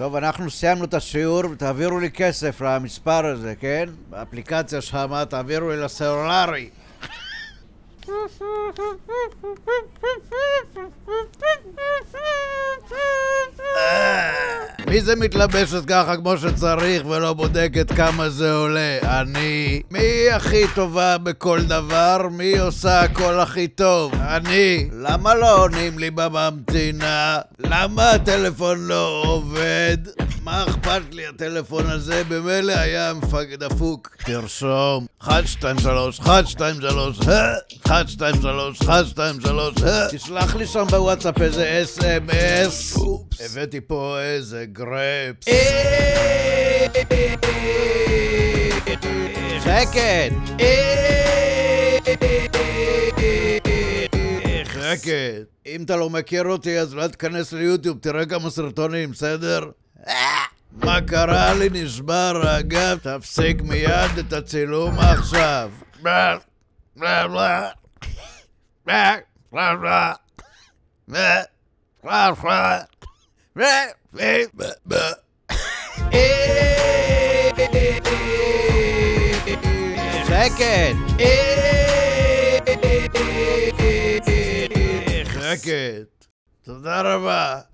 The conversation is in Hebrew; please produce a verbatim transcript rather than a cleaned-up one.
טוב, אנחנו סיימנו את השיעור, תעבירו לי כסף למספר הזה, כן? באפליקציה שמה, תעבירו לי לסלולרי. מי זה מתלבשת ככה כמו שצריך ולא בודקת כמה זה עולה? אני. מי הכי טובה בכל דבר? מי עושה הכל הכי טוב? אני. למה לא עונים לי בממתינה? למה הטלפון לא עובד? מה אכפת לי? הטלפון הזה במילא היה מפגד דפוק. תרשום אחת שתיים שלוש אחת שתיים שלוש אחת שתיים שלוש אחת שתיים שלוש. תשלח לי שם בוואטסאפ איזה אס אם אס. הבאתי פה איזה גרפס. שקט. שקט. אם אתה לא מכיר אותי אז לא תכנס ליוטיוב, תראה כמה סרטונים, בסדר? מה קרה לי? נשבר הגב. תפסיק מיד את הצילום עכשיו. שקט. שקט. תודה רבה.